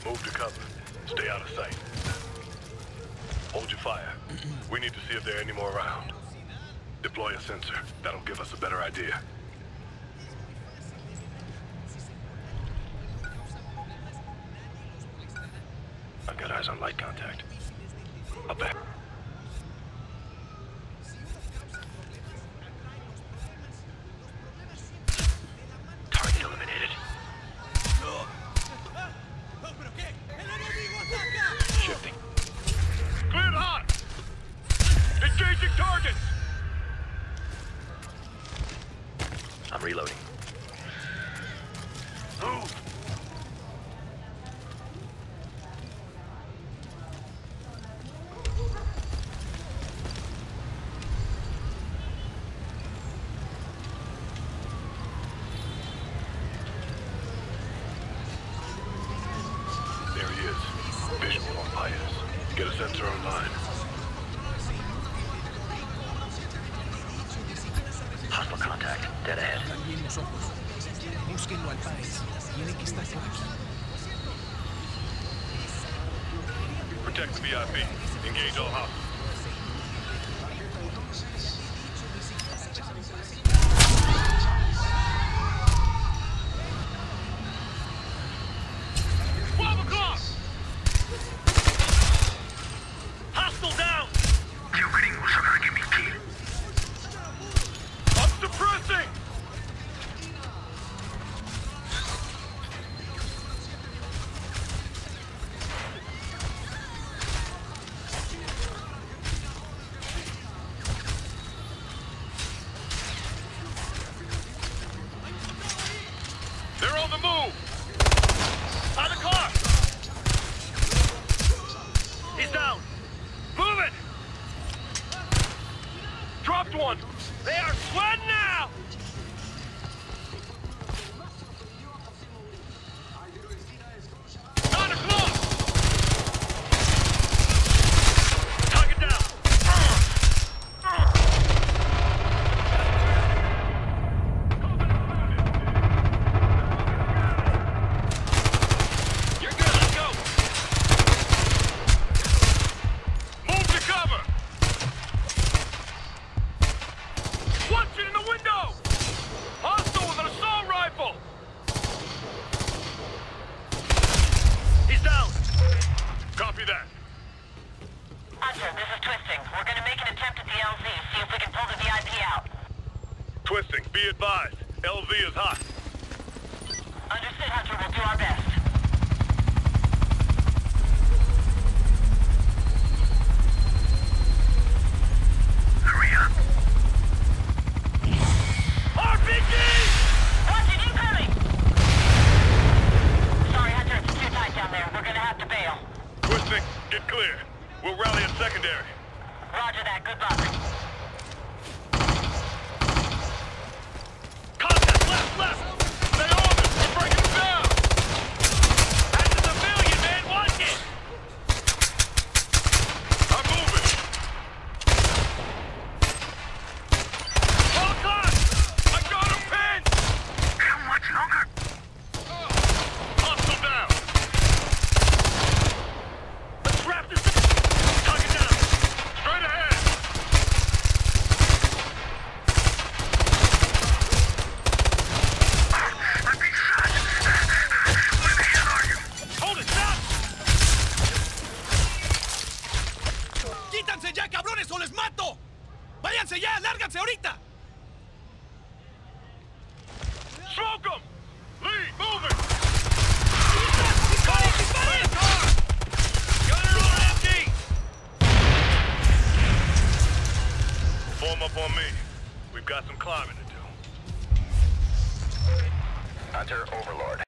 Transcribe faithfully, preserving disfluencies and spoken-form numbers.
Move to cover. Stay out of sight. Hold your fire. We need to see if there are any more around. Deploy a sensor. That'll give us a better idea. I've got eyes on light contact. Up there. Target eliminated. Shifting. Cleared hot! Engaging targets! I'm reloading. Move! There he is. Visual on Pius. Get a sensor online. Hostile contact. Dead ahead. También nosotros. Búsquenlo al Páez. Tiene que estar por aquí. Protect the V I P. Engage all hostiles. twelve o'clock! Hostile down! You gringos are gonna get me killed. I'm suppressing! They're on the move! On the car! He's down! Move it! Dropped one! They are sweating now! Nine o'clock! Target down! You're good, let's go! Move to cover! Watch it in the window! Hostile with an assault rifle! He's down! Copy that. Hunter, this is Twisting. We're gonna make an attempt at the L Z, see if we can pull the V I P out. Twisting, be advised. L Z is hot. Understood, Hunter. We'll do our best. Hurry up. R P G! Watch it, incoming! Sorry, Hunter, it's too tight down there. We're gonna have to bail. Twisting, get clear. We'll rally at secondary. Roger that. Good luck. Contact left, left! Stay on it! We're breaking them down! That's a civilian, man! Watch it! I'm moving! Hold on! I got him pinned! How much longer? Hostile down! Let's wrap this up! Target down! Straight ahead! I'm being shot! Where the hell are you? Hold it, stop! ¡Quítanse ya, cabrones, o les mato! ¡Váyanse ya! ¡Lárganse ahorita! Smoke him! Lee, moving! ¡Disparen, disparen! Gunner on empty! Form up on me. We've got some climbing to do. Hunter, Overlord.